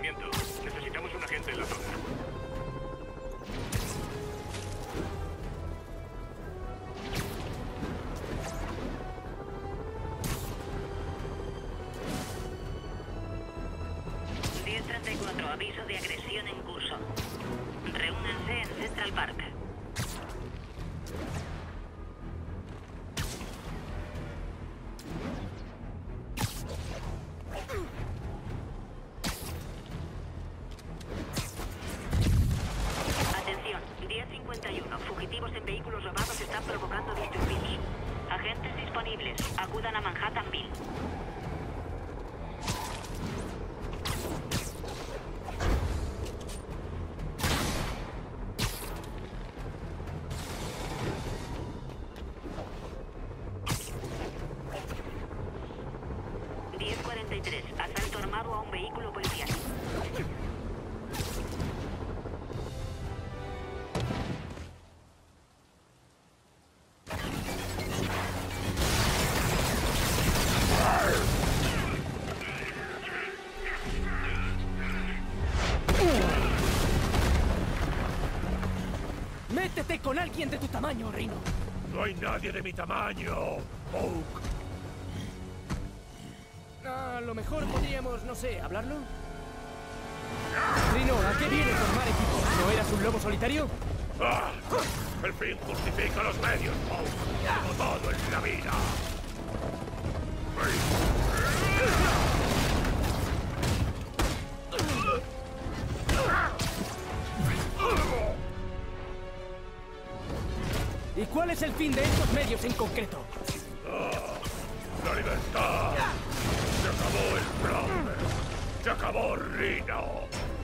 movimiento. Necesitamos un agente en la zona. Aviso de agresión en curso. Reúnanse en Central Park. Atención, 10:51. Fugitivos en vehículos robados están provocando disturbios. Agentes disponibles. Acudan a Manhattanville. Asalto armado a un vehículo policial. ¡Métete con alguien de tu tamaño, Rhino! No hay nadie de mi tamaño, Oak. A lo mejor podríamos, no sé, ¿hablarlo? Rhino, ¿a qué viene formar equipo? ¿No eras un lobo solitario? ¡Ah! El fin justifica los medios, Oak. Como todo en la vida. ¿Y cuál es el fin de estos medios en concreto? ¡La libertad! ¡Se acabó el fraude! ¡Se acabó Rhino!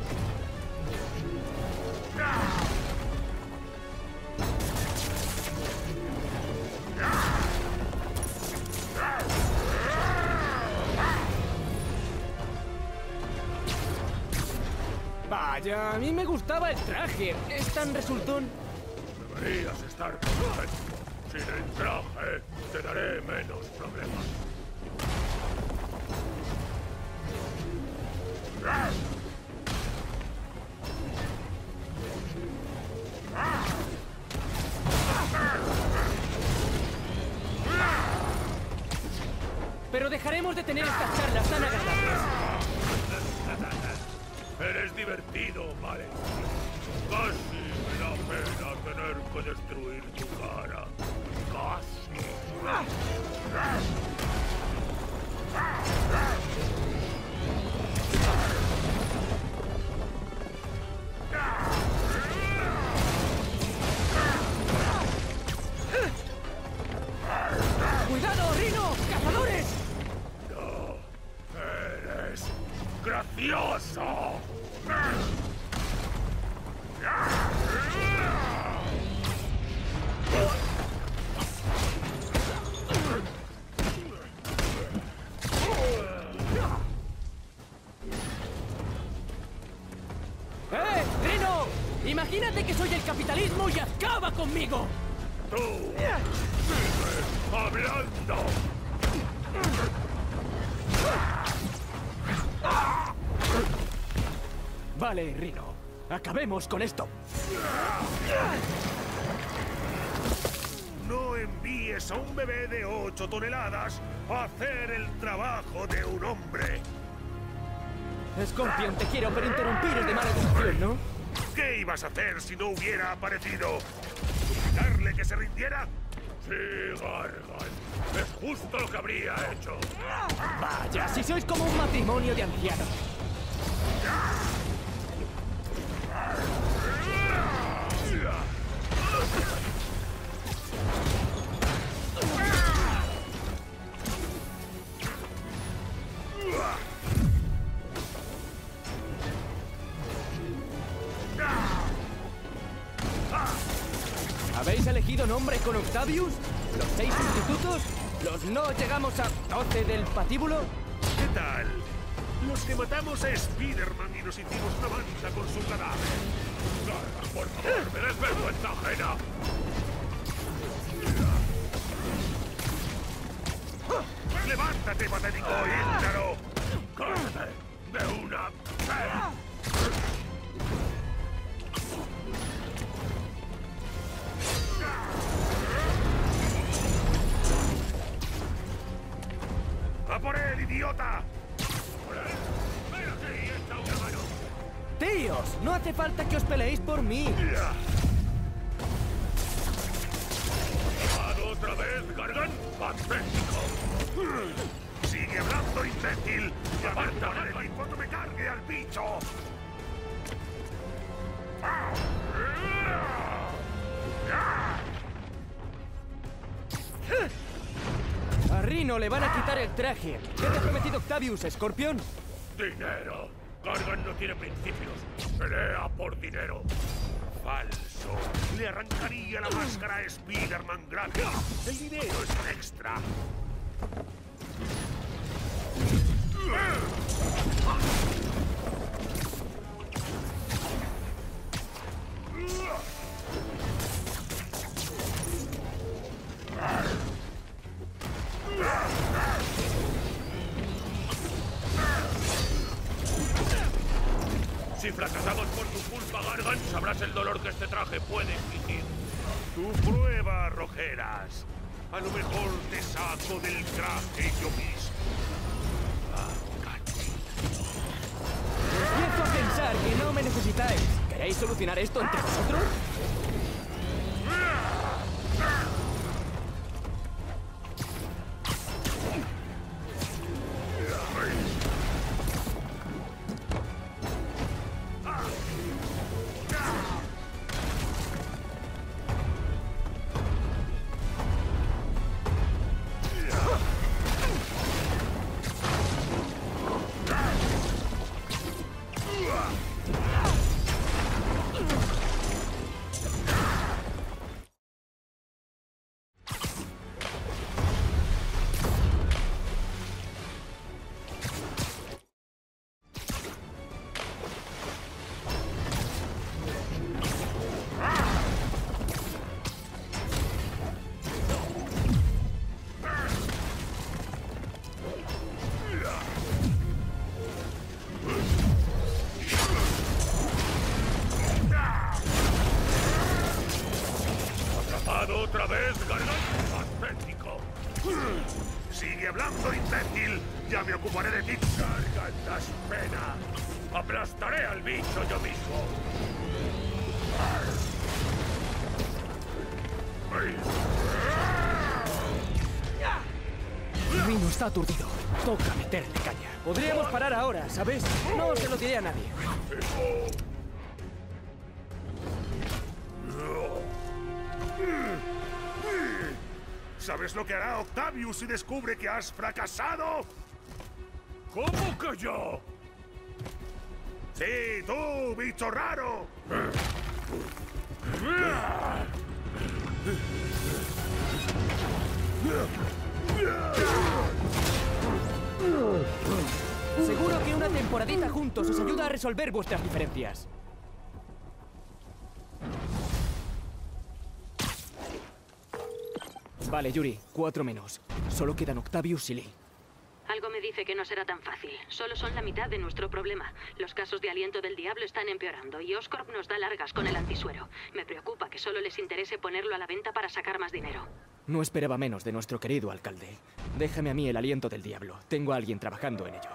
Vaya, a mí me gustaba el traje. ¿Es tan resultón? Deberías estar contento. Sin el traje, te daré menos problemas. Pero dejaremos de tener estas charlas tan agradables. Eres divertido, vale. Casi me da pena tener que destruir tu cara. Casi. ¡Cuidado, Rhino! ¡Cazadores! No, eres gracioso. ¡Rhino! ¡Imagínate que soy el capitalismo y acaba conmigo! ¡Tú! ¡Sigue hablando! Vale, Rhino. Acabemos con esto. No envíes a un bebé de 8 toneladas a hacer el trabajo de un hombre. Scorpion, te quiero, pero interrumpir es de mala educación, ¿no? ¿Qué ibas a hacer si no hubiera aparecido? ¿Suplicarle que se rindiera? Sí, Gargan. Es justo lo que habría hecho. Vaya, si sois como un matrimonio de ancianos. ¿Habéis elegido nombre con Octavius? ¿Los 6 sustitutos? ¿Los no llegamos a 12 del patíbulo? ¿Qué tal? Los que matamos a Spider-Man y nos hicimos una mancha con su cadáver. Gargan, por favor, me des vergüenza ajena. ¡Levántate, patético! ¡Íncaro! ¡Córrete de una vez! ¡Tíos! No hace falta que os peleéis por mí. ¿Otra vez, Gargan? ¡Patético! ¡Sigue hablando, imbécil! ¡Y apártame de mí cuando me cargue al bicho! A Rhino le van a quitar el traje. ¿Qué te ha prometido Octavius, Scorpion? ¡Dinero! Gargan no tiene principios. Pelea por dinero. Falso. Le arrancaría la máscara a Spider-Man gratis. El dinero es un extra. Si fracasamos por tu culpa, Gargan, sabrás el dolor que este traje puede infligir. Tu prueba, Rojeras. A lo mejor te saco del traje yo mismo. Empiezo a pensar que no me necesitáis. ¿Queréis solucionar esto entre vosotros? ¿Otra vez, Gargan? ¡Patético! ¡Sigue hablando, imbécil! ¡Ya me ocuparé de ti! ¡Gargan, das pena! ¡Aplastaré al bicho yo mismo! Rhino está aturdido. Toca meterle caña. Podríamos parar ahora, ¿sabes? No se lo diré a nadie. ¿Sabes lo que hará Octavius si descubre que has fracasado? ¿Cómo que yo? ¡Sí, tú, bicho raro! Seguro que una temporadita juntos os ayuda a resolver vuestras diferencias. Vale, Yuri, 4 menos. Solo quedan Octavius y Lee. Algo me dice que no será tan fácil. Solo son la mitad de nuestro problema. Los casos de aliento del diablo están empeorando y Oscorp nos da largas con el antisuero. Me preocupa que solo les interese ponerlo a la venta para sacar más dinero. No esperaba menos de nuestro querido alcalde. Déjame a mí el aliento del diablo. Tengo a alguien trabajando en ello.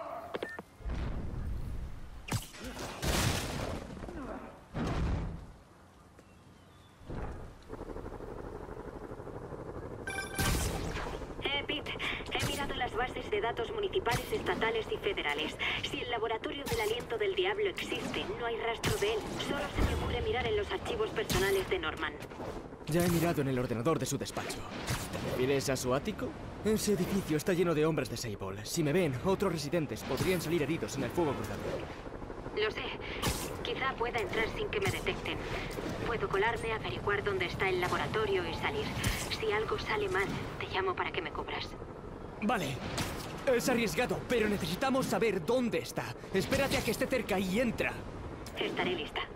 Pete, he mirado las bases de datos municipales, estatales y federales. Si el laboratorio del aliento del diablo existe, no hay rastro de él. Solo se me ocurre mirar en los archivos personales de Norman. Ya he mirado en el ordenador de su despacho. ¿Te refieres a su ático? Ese edificio está lleno de hombres de Sable. Si me ven, otros residentes podrían salir heridos en el fuego cruzado. Lo sé. Quizá pueda entrar sin que me detecten. Puedo colarme, averiguar dónde está el laboratorio y salir. Si algo sale mal, te llamo para que me cubras. Vale. Es arriesgado, pero necesitamos saber dónde está. Espérate a que esté cerca y entra. Estaré lista.